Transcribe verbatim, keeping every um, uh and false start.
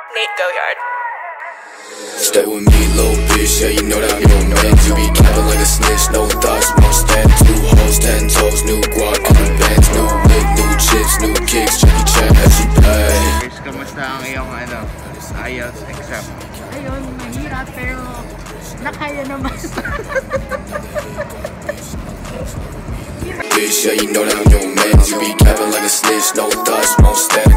Nate Goyard. Stay with me, little bitch, yeah, you know that I'm your man. You be capping like a snitch, no thoughts, no stand. New hoes, ten toes, new guac, new bands, new wig, new chips, new kicks, Jackie Chan as you pay. Guys, kamusta ang iyong ano, I E L T S exam? Ayun, mahirap pero nakaya naman. Bitch, yeah, you know that I'm your man. You be capping like a snitch, no thoughts, no stand.